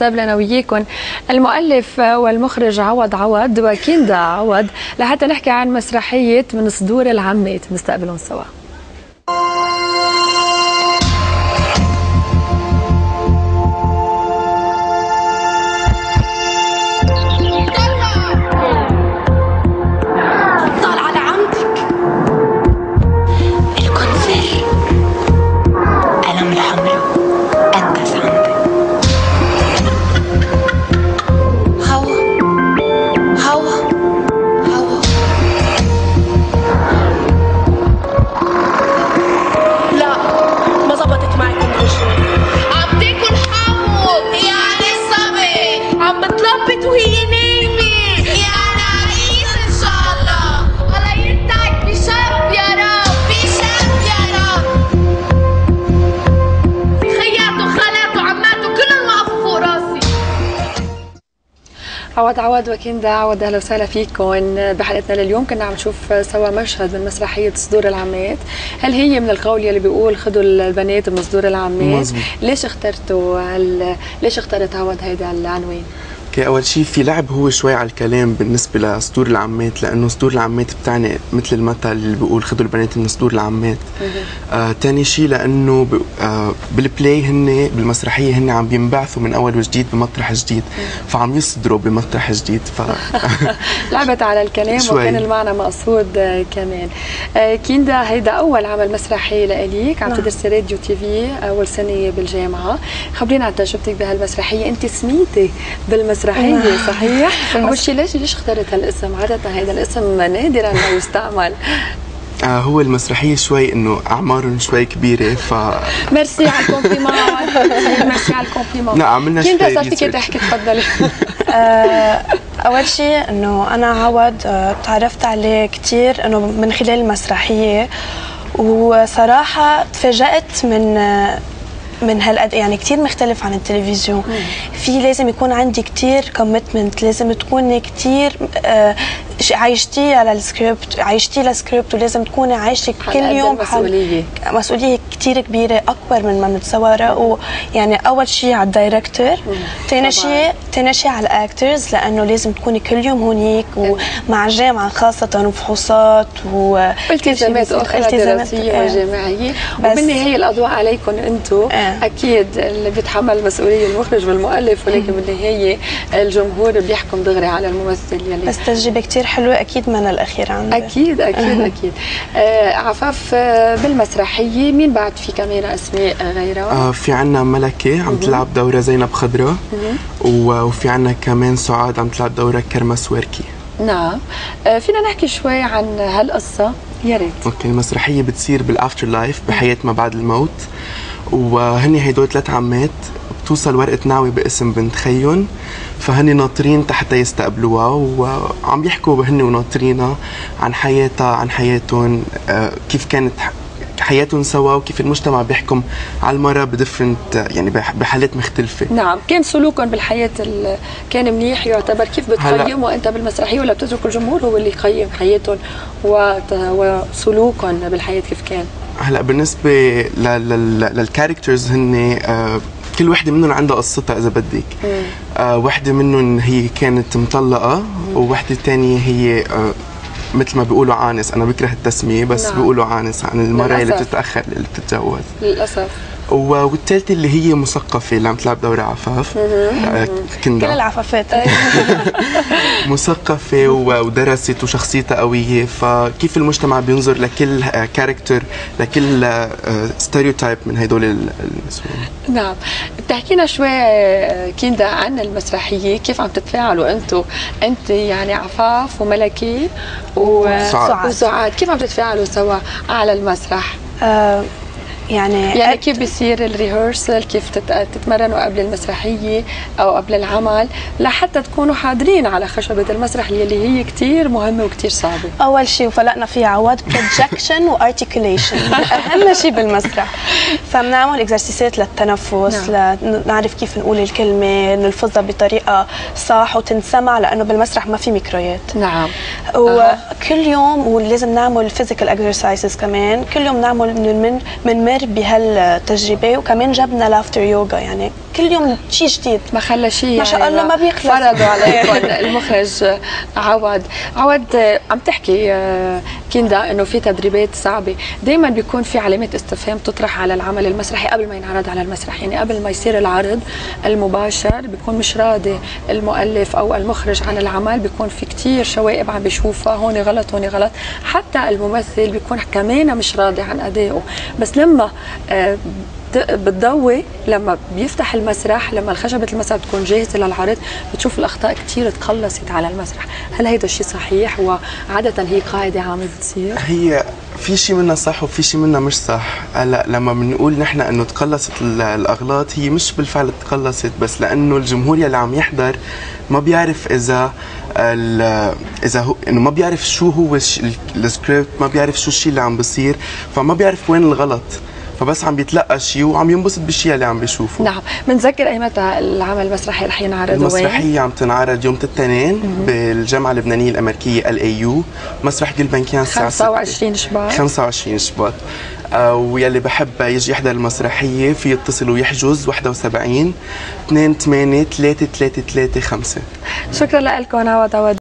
نستقبل انا وياكم المؤلف والمخرج عوض عوض وكندا عوض لحتى نحكي عن مسرحيه من صدور العمات. نستقبلهم سوا. عواد عواد وكندا عواد، اهلا وسهلا فيكم بحلقتنا لليوم. كنا عم نشوف سوا مشهد من مسرحيه صدور العمات. هل هي من القول يلي بيقول خذوا البنات من صدور العمات؟ ليش ليش اخترت عواد هيدا العنوان؟ اول شيء في لعب هو شوي على الكلام بالنسبه لصدور العمات، لانه صدور العمات بتعني مثل المثل اللي بيقول خذوا البنات من صدور العمات. ثاني شيء لانه بالبلاي هن بالمسرحيه هن عم بينبعثوا من اول وجديد بمطرح جديد، فعم يصدروا بمطرح جديد. لعبت على الكلام شوي. وكان المعنى مقصود كمان. كيندا، هيدا اول عمل مسرحي لإليك، عم تدرسي راديو تي في اول سنه بالجامعه. خبرينا عن تجربتك بهالمسرحيه. انت سميتي بالمسرحيه صحيح؟ أول شيء ليش اخترت هالاسم؟ عادة هيدا الاسم نادرا ما يستعمل. هو المسرحية شوي انه اعمارهم شوي كبيرة ميرسي على الكومبليمون. ميرسي على الكومبليمون. لا عملنا شوي. كنت صرتي تحكي، تفضلي. اول شيء انه انا عوض تعرفت عليه كثير انه من خلال المسرحية، وصراحة تفاجأت من هالقد يعني كثير مختلف عن التلفزيون. في لازم يكون عندي كثير كوميتمنت، لازم تكوني كثير عايشتي على السكريبت، عايشتي السكريبت، ولازم تكوني عايشه كل يوم مسؤوليه كثير كبيره اكبر من ما بنتصورها. ويعني اول شيء على الدايركتور، ثاني شيء على الاكترز، لانه لازم تكوني كل يوم هونيك ومع الجامعه خاصه وفحوصات والتزامات اخرى دراسيه وجامعيه. وبالنهايه الاضواء عليكم انتم. اكيد اللي بيتحمل المسؤوليه المخرج والمؤلف، ولكن بالنهايه الجمهور بيحكم دغري على الممثل يلي. بس تجربه كثير حلوه، اكيد من الاخير عندي. اكيد اكيد. عفاف، بالمسرحيه مين بعد في كمان اسماء غيرها؟ في عنا ملكه عم تلعب دوره زينب خضراء، وفي عنا كمان سعاد عم تلعب دوره كرمة سويركي. نعم. فينا نحكي شوي عن هالقصه يا ريت؟ اوكي. المسرحيه بتصير بالافتر لايف، بحياه ما بعد الموت، وهن هدول 3 عمات بتوصل ورقه نعوه باسم بنت خيهم، فهن ناطرين حتى يستقبلوها، وعم يحكوا هن وناطرينها عن حياتها، عن حياتهم، كيف كانت حياتهم سوا، وكيف المجتمع بيحكم على المرأة بديفرنت يعني بحالات مختلفة. نعم. كان سلوكهم بالحياة كان منيح يعتبر؟ كيف بتقيموا انت بالمسرحية، ولا بتترك الجمهور هو اللي يقيم حياتهم وسلوكهم بالحياة كيف كان؟ هلا بالنسبة للكاركترز هن كل وحده منهم عندها قصتها اذا بدك. وحده منهم هي كانت مطلقه، ووحده ثانيه هي مثل ما بيقولوا عانس. انا بكره التسميه بس نعم. بيقولوا عانس عن المراه اللي بتتاخر اللي بتتجوز للاسف. والثالثه اللي هي مثقفه اللي عم تلعب دور عفاف. كل العفافات مثقفه ودرست وشخصيتها قويه، فكيف المجتمع بينظر لكل كاركتر، لكل ستيريوتايب من هدول النسوان. نعم. بتحكينا شوي كيندا عن المسرحيه، كيف عم تتفاعلوا انت يعني عفاف وملكي وسعاد، كيف عم تتفاعلوا سوا على المسرح؟ يعني كيف بيصير الريهرسل، كيف تتمرنوا قبل المسرحيه او قبل العمل لحتى تكونوا حاضرين على خشبه المسرح اللي هي كثير مهمه وكثير صعبه؟ اول شيء وفلقنا فيه عواد بروجكشن وارتيكوليشن، اهم شيء بالمسرح. فبنعمل اكزرسيسات للتنفس، لنعرف كيف نقول الكلمه، نلفظها بطريقه صح وتنسمع، لانه بالمسرح ما في ميكرويات. نعم. وكل يوم ولازم نعمل فيزيكال اكسرسايزز كمان، كل يوم نعمل بنمر بهالتجربه. وكمان جبنا لافتر يوغا، يعني كل يوم شيء جديد، ما خلى شيء ما شاء الله ما بيخلص. فرضوا عليكم المخرج عواد. عواد، عم تحكي كندا انه في تدريبات صعبه، دائما بيكون في علامات استفهام تطرح على العمل المسرحي قبل ما ينعرض على المسرح، يعني قبل ما يصير العرض المباشر بيكون مش راضي المؤلف او المخرج عن العمل، بيكون في كثير شوائب عم بيشوفها، هون غلط هون غلط، حتى الممثل بيكون كمان مش راضي عن ادائه. بس لما بتضوي، لما بيفتح المسرح، لما الخشبة المسرح بتكون جاهزة للعرض، بتشوف الأخطاء كثير تقلصت على المسرح. هل هيدا الشيء صحيح وعادة هي قاعدة عامة بتصير؟ هي في شيء منها صح وفي شيء منها مش صح. هلا لما بنقول نحن انه تقلصت الاغلاط، هي مش بالفعل تقلصت، بس لانه الجمهور يلي عم يحضر ما بيعرف اذا هو انه ما بيعرف شو هو السكريبت، ما بيعرف شو الشيء اللي عم بيصير، فما بيعرف وين الغلط، فبس عم بيتلقى شيء وعم ينبسط بالشيء اللي عم بيشوفه. نعم. بنذكر اي متى العمل المسرحي رح ينعرض؟ المسرحية عم تنعرض يوم الاثنين بالجامعة اللبنانية الأمريكية LAU، مسرح جلبنكيان الساعة 25 شباط. 25 شباط. ويلي بحب يجي يحضر المسرحية في يتصل ويحجز 71 28 333 5. شكرا لكم عواد.